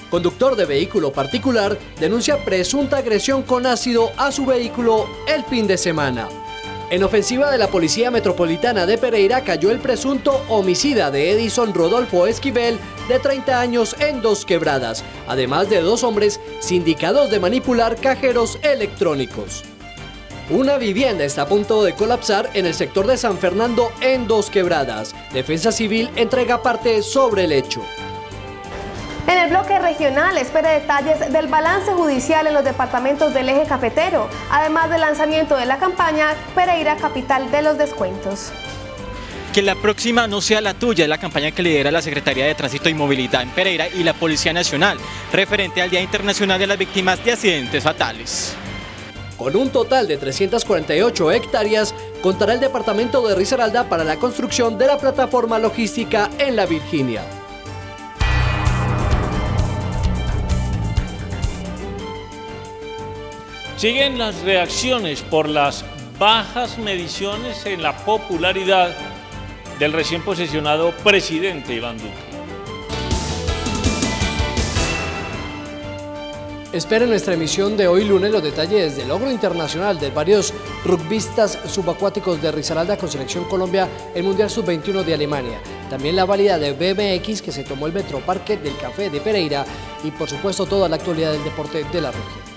conductor de vehículo particular, denuncia presunta agresión con ácido a su vehículo el fin de semana. En ofensiva de la Policía Metropolitana de Pereira cayó el presunto homicida de Edison Rodolfo Esquivel, de 30 años, en Dos Quebradas, además de 2 hombres sindicados de manipular cajeros electrónicos. Una vivienda está a punto de colapsar en el sector de San Fernando, en Dos Quebradas. Defensa Civil entrega parte sobre el hecho. En el bloque regional espere detalles del balance judicial en los departamentos del eje cafetero, además del lanzamiento de la campaña Pereira Capital de los Descuentos. Que la próxima no sea la tuya es la campaña que lidera la Secretaría de Tránsito y Movilidad en Pereira y la Policía Nacional, referente al Día Internacional de las Víctimas de Accidentes Fatales. Con un total de 348 hectáreas, contará el departamento de Risaralda para la construcción de la plataforma logística en La Virginia. Siguen las reacciones por las bajas mediciones en la popularidad del recién posesionado presidente Iván Duque. Esperen nuestra emisión de hoy lunes los detalles del logro internacional de varios rugbistas subacuáticos de Risaralda con Selección Colombia en Mundial Sub-21 de Alemania. También la válida de BMX que se tomó el Metroparque del Café de Pereira y por supuesto toda la actualidad del deporte de la región.